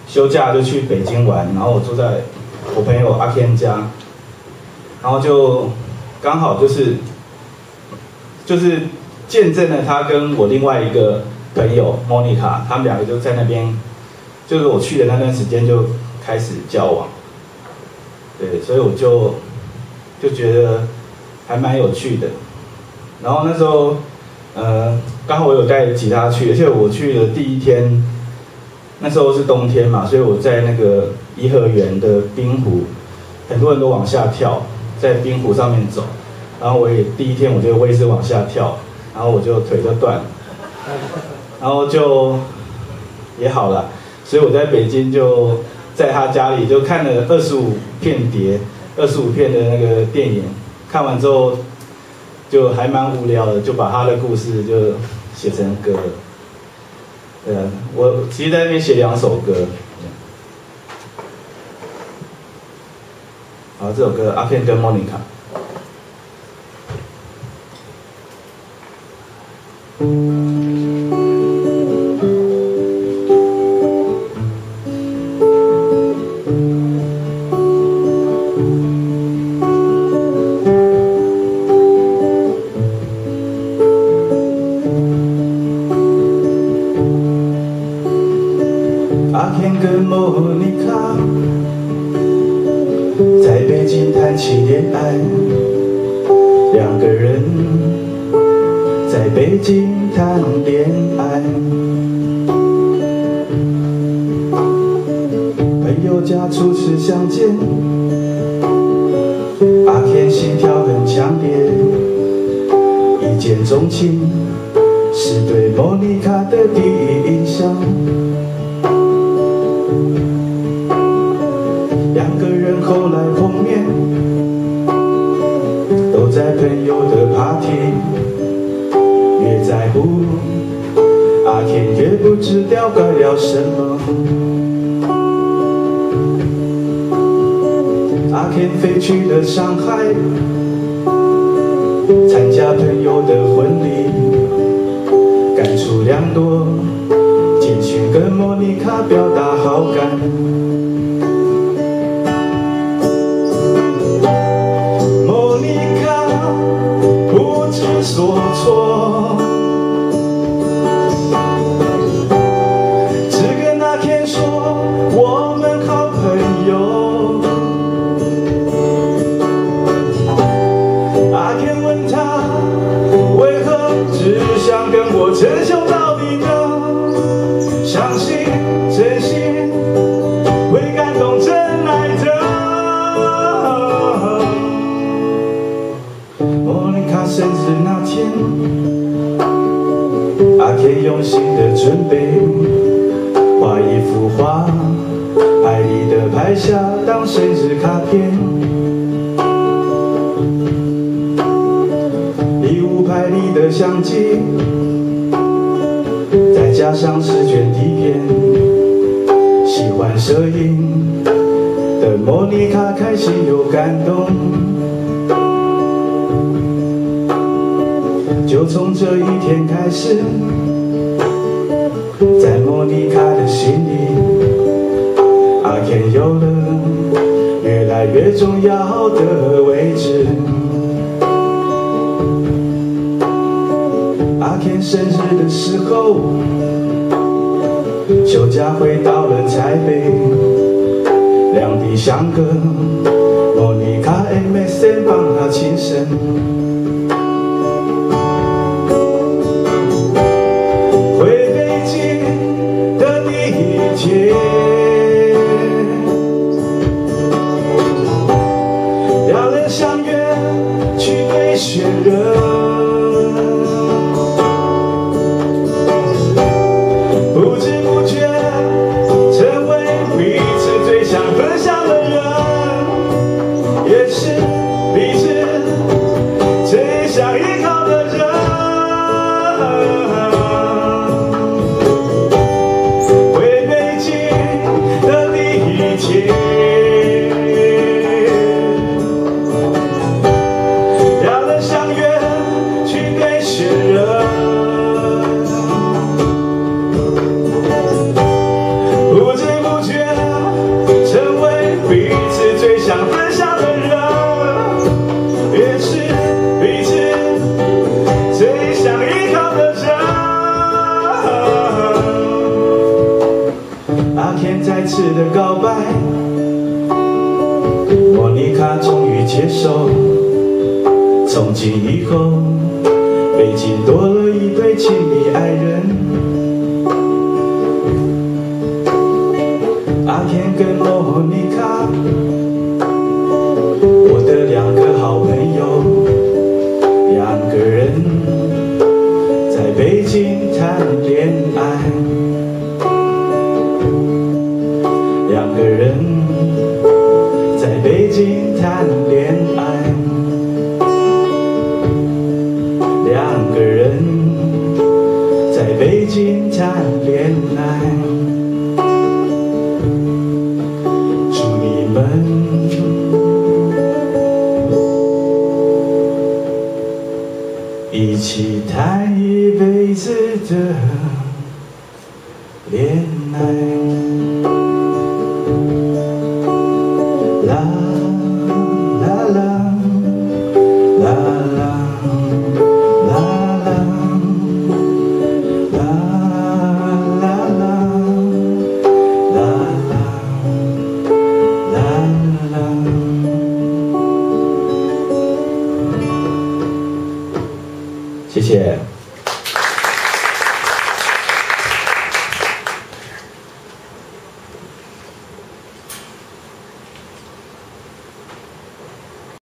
休假就去北京玩，然后我住在我朋友阿 Ken 家，然后就刚好就是见证了他跟我另外一个朋友 Monica， 他们两个就在那边，就是我去的那段时间就开始交往，对，所以我就觉得还蛮有趣的。然后那时候，刚好我有带吉他去，而且我去的第一天，那时候是冬天嘛，所以我在那个颐和园的冰湖，很多人都往下跳，在冰湖上面走，然后第一天我也是往下跳。然后我就腿就断了，然后就也好了，所以我在北京就在他家里就看了25片碟，25片的那个电影，看完之后就还蛮无聊的，就把他的故事就写成歌了。对啊，我其实在那边写2首歌。好，这首歌阿片跟 Monica。阿片跟莫妮卡在北京谈起恋爱，2个人在北京谈恋爱。朋友家初次相见，阿片心跳很强烈，一见钟情是对莫妮卡的第一印象。2个人后来碰面，都在朋友的 party， 越在乎阿片越不知道该聊什么。阿片飞去了上海，参加朋友的婚礼，赶出2朵简讯跟莫妮卡表达好感。莫妮卡不知所措，只跟阿片说我们好朋友。阿片问他为何只想跟我称兄道弟的，相信真心会感动真爱的。莫妮卡生日那天，阿片用心的准备，画一幅画，拍立得拍下当生日卡片。礼物拍立得相机，再加上10卷底片，喜欢摄影的莫妮卡开心又感动。就从这一天开始，在莫妮卡的心里，阿片有了越来越重要的位置。阿片生日的时候，休假回到了台北，两地相隔，莫妮卡 MSN 帮他庆生。回北京的第一天，两人相约去堆雪人。这天再次的告白，莫妮卡终于接受，从今以后，北京多了一对亲密爱人。阿天跟莫妮卡，我的两个好朋友，两个人在北京谈恋爱，两个人在北京谈恋爱，两个人在北京谈恋爱。祝你们一起谈一辈子的恋爱。啦啦啦啦啦啦啦啦啦啦啦。谢谢。